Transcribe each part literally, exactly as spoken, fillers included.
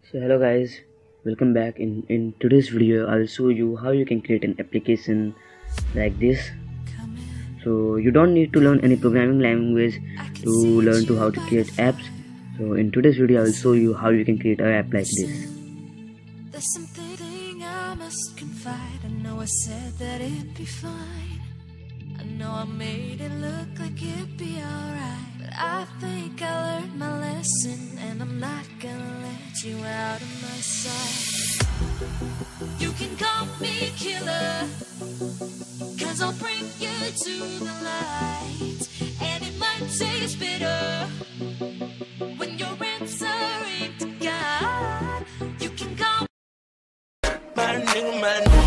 So hello guys, welcome back. In in today's video I'll show you how you can create an application like this. So you don't need to learn any programming language to learn to how to create apps. So in today's video I'll show you how you can create an app like this. There's something I must confide. I know I said that it'd be fine. I know I made it look like it'd be alright, but I think I learned my lesson, and I'm not gonna let you out of my sight. You can call me killer, cause I'll bring you to the light, and it might taste bitter when you're answering to God. You can call my nigga, my nigga.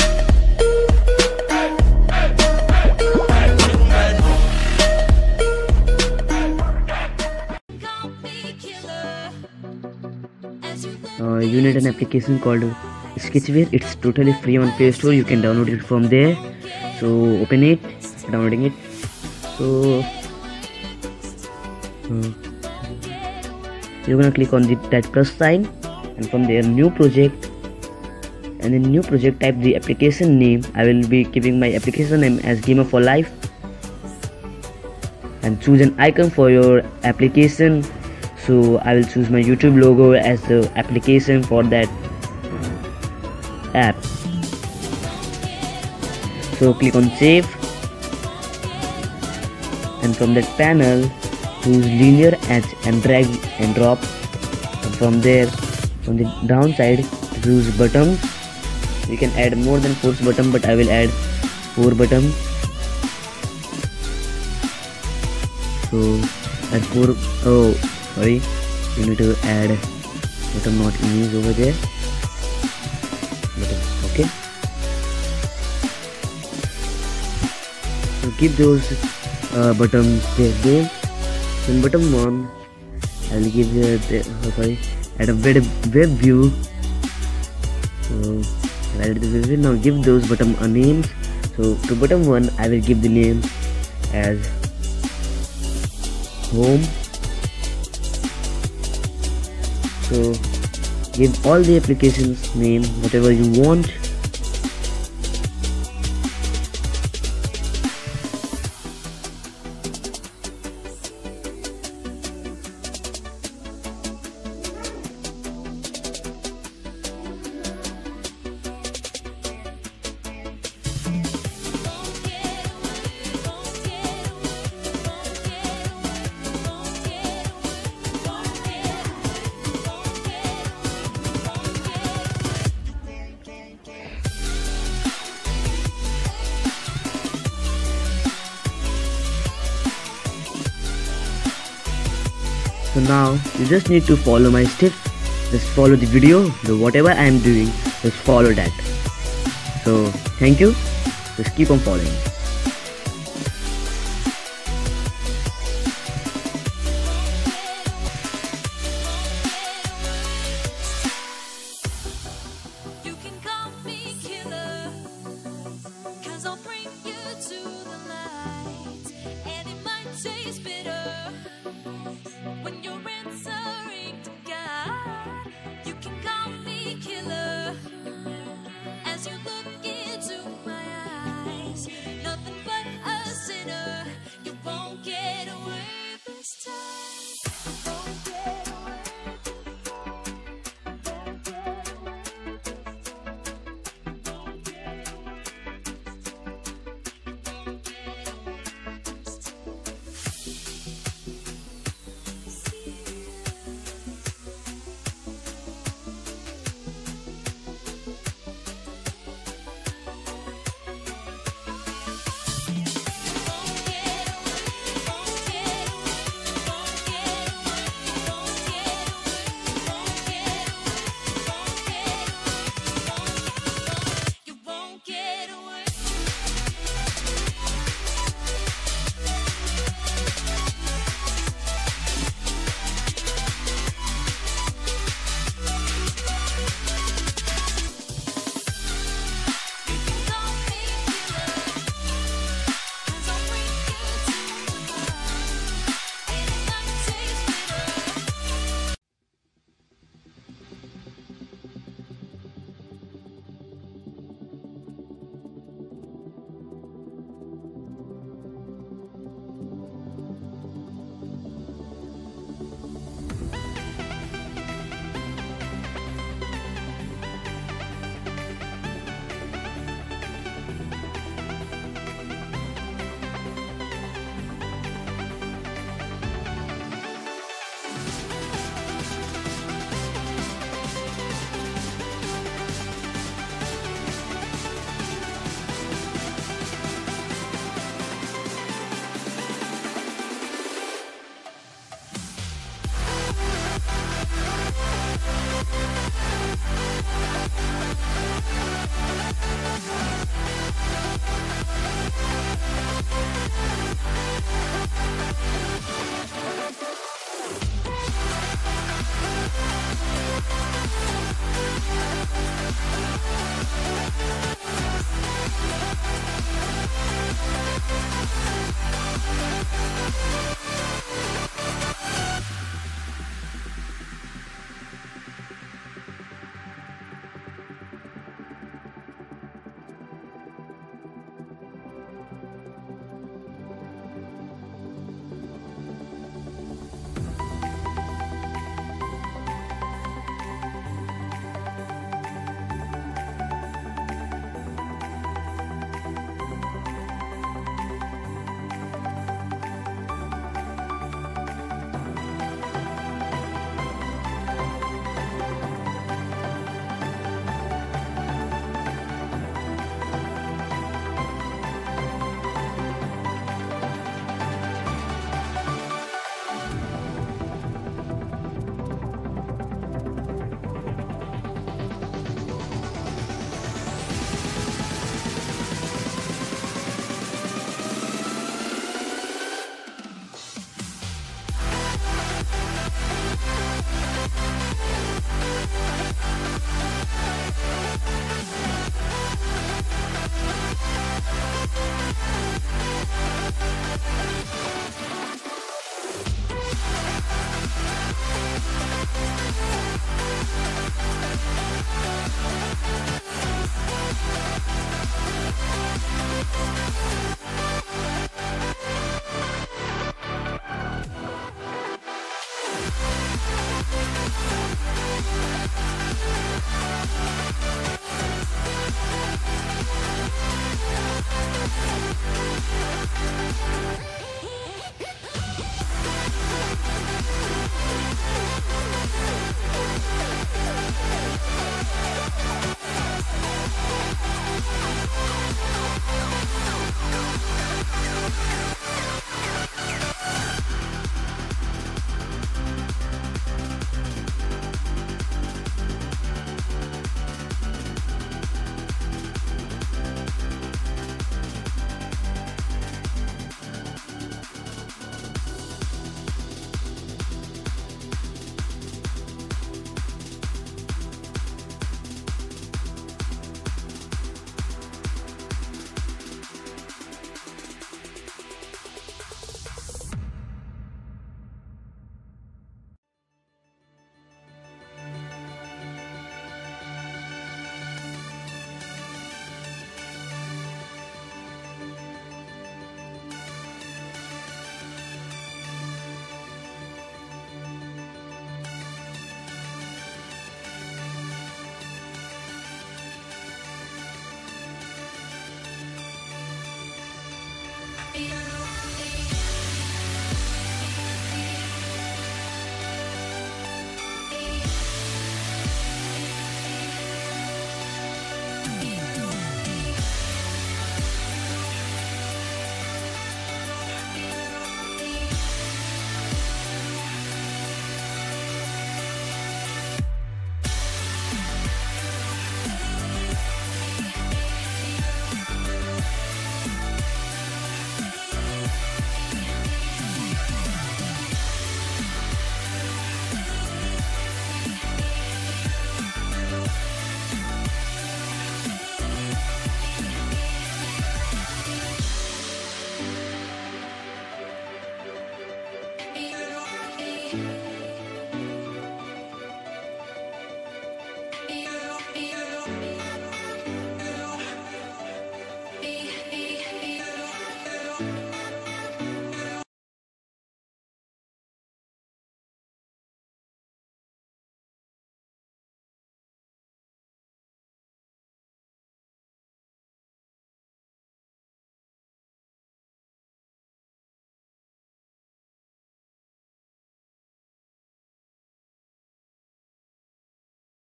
Uh, you need an application called Sketchware. It's totally free on Play Store. You can download it from there. So open it, downloading it. So uh, you're gonna click on the that plus sign, and from there new project, and in new project type the application name. I will be giving my application name as Gamer for Life, and choose an icon for your application. So I will choose my YouTube logo as the application for that app. So click on save, and from that panel choose linear edge and drag and drop, and from there from the downside choose buttons. You can add more than four buttons, but I will add four buttons. So add four. Oh sorry, you need to add button, not image over there. Button, okay. So give those uh, buttons their name. In button one, I will give the, the oh, sorry, add a web web view. So I added the web view. Now give those button a name. So to button one, I will give the name as home. So give all the applications name whatever you want. So now you just need to follow my steps. Just follow the video. So whatever I am doing, just follow that. So thank you. Just keep on following.